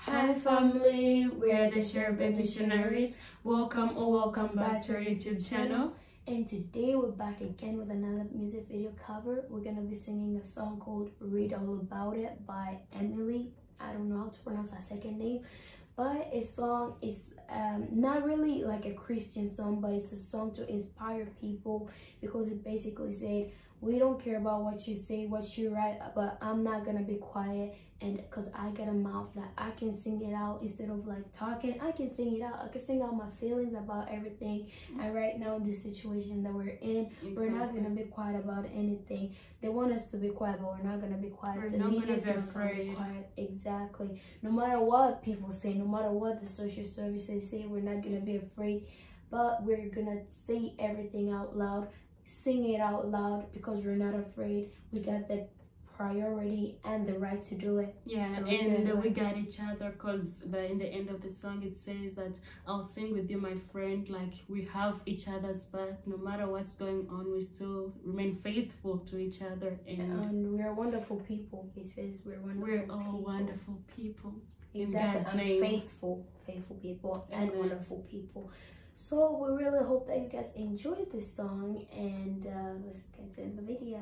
Hi family, we are the Sheribe Missionaries. Welcome or welcome back to our YouTube channel. And today we're back again with another music video cover. We're gonna be singing a song called Read All About It by Emeli. I don't know how to pronounce her second name, but a song is not really like a Christian song, but it's a song to inspire people, because it basically said, we don't care about what you say, what you write, but I'm not gonna be quiet, and because I got a mouth that I can sing it out instead of like talking. I can sing it out. I can sing out my feelings about everything. And right now in this situation that we're in, we're not gonna be quiet about anything. They want us to be quiet, but we're not gonna be quiet. We're The not media gonna is be not gonna be afraid. quiet. Exactly. No matter what people say, no matter what the social services say, we're not gonna be afraid. But we're gonna say everything out loud, sing it out loud, because we're not afraid. We got the priority and the right to do it. Yeah, So and we got each other, because in the end of the song it says that I'll sing with you, my friend. Like, we have each other's back. No matter what's going on, we still remain faithful to each other. And we're wonderful people. He says we're all wonderful people. Exactly. In God's and name. faithful people. Amen. And wonderful people. So we really hope that you guys enjoyed this song, and let's get to the video.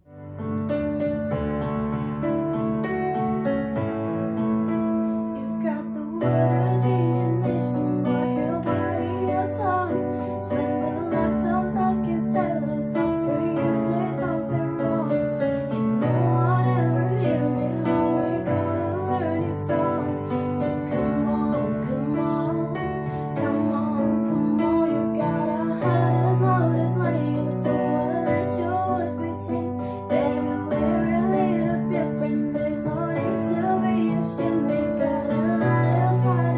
You've got the word to change a nation, but your body, your tongue. Spend the lifetime stuck in silence after you say something wrong. If no one ever hears it, how we gonna learn your song? So come on, come on, come on, come on. You got a heart as loud as lion, so I'll let your voice be tamed. Baby, we're a little different. There's no need to be ashamed. We've got a lot of fire.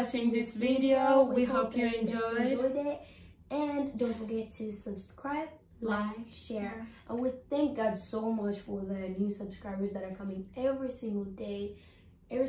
watching this video. We hope you enjoyed it. And don't forget to subscribe, like, share. And we thank God so much for the new subscribers that are coming every single day. Every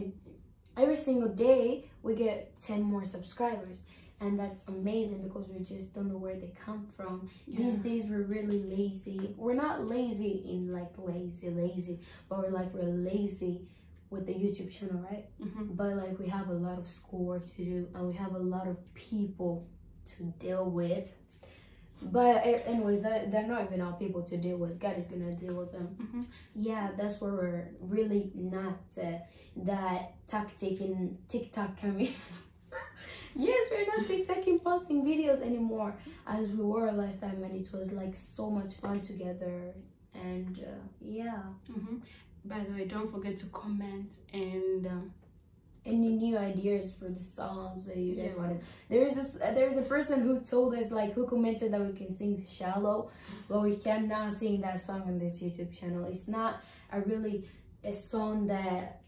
single day we get 10 more subscribers, and that's amazing because we just don't know where they come from. These days we're really lazy. We're not lazy in like lazy, but we're lazy with the YouTube channel, right? But like we have a lot of schoolwork to do, and we have a lot of people to deal with. But anyways, they're not even our people to deal with. God is gonna deal with them. Yeah, that's where we're really not that TikTok coming. Yes, we're not TikToking, posting videos anymore as we were last time, and it was like so much fun together. And yeah. By the way, don't forget to comment and any new ideas for the songs that you guys wanted. There's a person who told us, like, who commented that we can sing Shallow, but we cannot sing that song on this YouTube channel. It's not a song that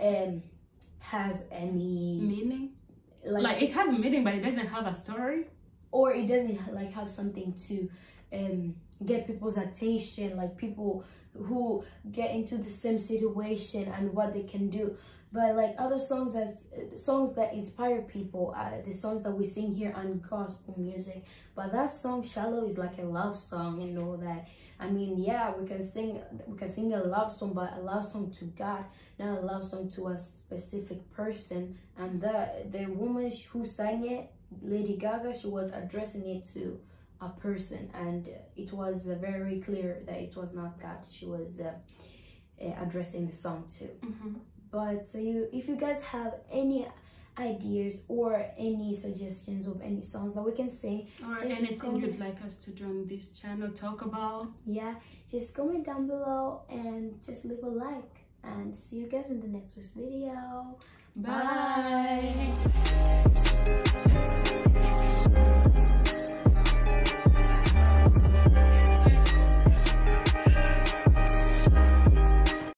has any meaning. Like it has a meaning, but it doesn't have a story, or it doesn't like have something to get people's attention, like people who get into the same situation and what they can do. But like other songs, as songs that inspire people, the songs that we sing here on gospel music. But that song Shallow is like a love song, you know that. I mean, yeah, we can sing a love song, but a love song to God, not a love song to a specific person. And the woman who sang it, Lady Gaga, she was addressing it to a person, and it was very clear that it was not God she was addressing the song to. But if you guys have any ideas or any suggestions of any songs that we can sing, or anything you'd like us to do on this channel, talk about, just comment down below and just leave a like. And see you guys in the next video. Bye.